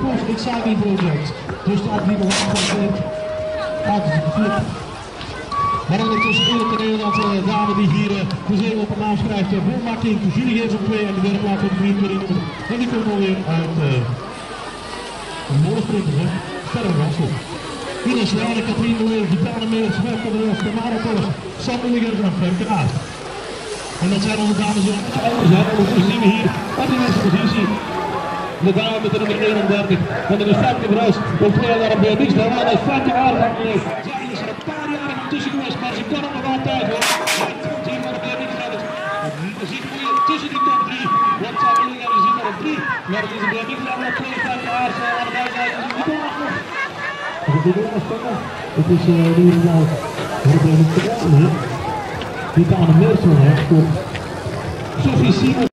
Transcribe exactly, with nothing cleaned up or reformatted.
Post Exciting Project. Dus staat hier nog een uit maar ondertussen in het toneel dat de dame die hier de zee op de naam schrijft, voor Martin, Julie geeft op twee en de derde plaats op drie in. En die komt alweer uit een molensprinter, hè? Verder Rassel. Ines Zware, Katrien de Leeuw, Gitane Meels, Werk van de Roos, Tamara Pols, Sam Mulliger en Femke Aert. En dat zijn onze dames die anders zijn. Ondertussen zien we hier op de eerste positie de dame met de nummer eenendertig. En dat is Femke Bruis op twee jaar op niks. Daar was dat Femke Aert aan de leeuw. Zij is er een paar jaar tussen geweest, maar ze kan het nog altijd hoor. Zij komt hier maar op de niks uit. We zien moeilijk tussen die top drie. Want Sam Mulliger is hier maar op drie. Maar het is een niks aan op twee Femke Aert. Zij aan de buitenkant is niet achter. Het is uh, in ieder geval het geweldig. Die kan de meeste van hem. Sophie Simon.